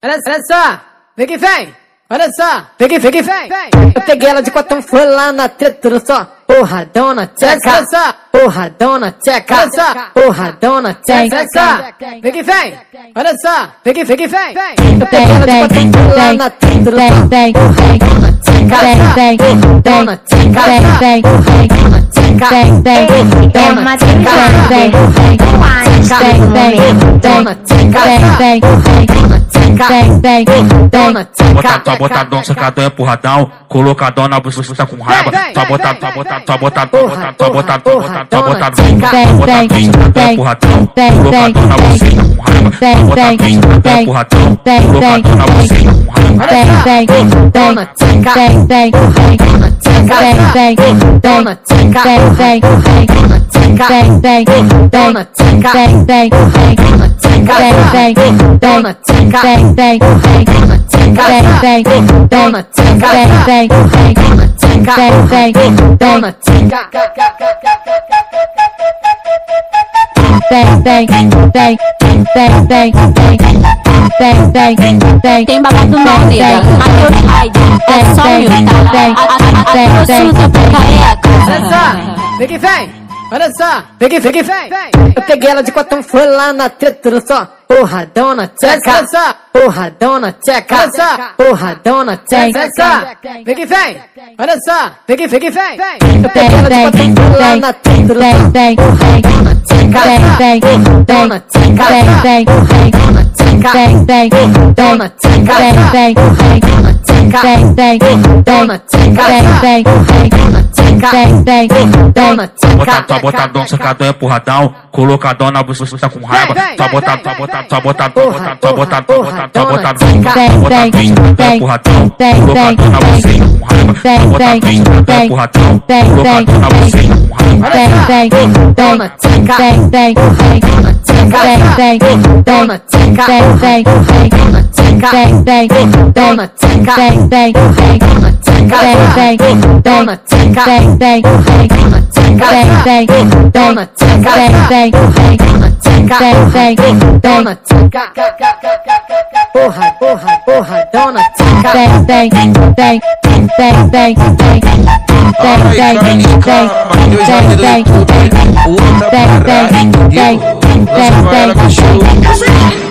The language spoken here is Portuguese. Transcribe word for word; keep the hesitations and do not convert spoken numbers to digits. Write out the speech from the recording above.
Olha, olha só, vem que vem. Olha só, vem que vem que vem. Eu peguei ela de cotão, foi lá na treta, olha só. Porradona tcheca, olha só. Porradona tcheca, olha só. Porradona tcheca, olha só. Vem que vem. Olha só, vem que vem que vem. Eu peguei ela de cotão, foi lá na treta, olha só. Porradona tcheca, porradona tcheca, porradona tcheca, porradona tcheca, porradona tcheca. Bota, tá botadão, secadão, empurradão, colocadão na buceta, tá com raiva. Tá botado, tá botado, tá botado, tá botado, tá botado, tá botado, tá botado, tá botado, empurradão, colocadão na buceta com raiva. Tá botado, empurradão, colocadão na buceta com raiva. Porradona tcheca, porradona tcheca, porradona tcheca, porradona tcheca, porradona tcheca, porradona tcheca, porradona tcheca, porradona tcheca, porradona tcheca, porradona tcheca, porradona tcheca. Tem babado não, nega, Matheus Hyde, é só mil, tá? A grossura pra careca. Olha só, vem que vem. Olha só, vem que vem que vem. Eu peguei ela de cotão, foi lá na treta, olha só. Porradona tcheca, olha só. Porradona tcheca, olha só. Porradona tcheca, olha só. Vem que vem. Olha só, vem que vem que vem. Eu peguei ela de cotão, foi lá na treta, olha só. Porradona tcheca, porradona tcheca, porradona tcheca, porradona tcheca, porradona tcheca, porradona tcheca, porradona tcheca, porradona tcheca. Bota, tá botadão, secadão, empurradão, colocadão na buceta, tá com raiva. Tá botado, tá botado, tá botado, tá botado, tá botado, tá botado, tá botado, tá botado, empurradão, colocadão na buceta com raiva. Tá botado, empurradão, colocadão na buceta com raiva. Porradona tcheca, porradona tcheca, porradona tcheca, porradona tcheca, porradona tcheca, porradona tcheca, porradona tcheca, porradona tcheca, porradona tcheca, porradona tcheca, porradona tcheca. Porra, porra, porradona tcheca. Ai, Canica, Matheus Hyde do YouTube, outra parada, lança pra ela, cachorro.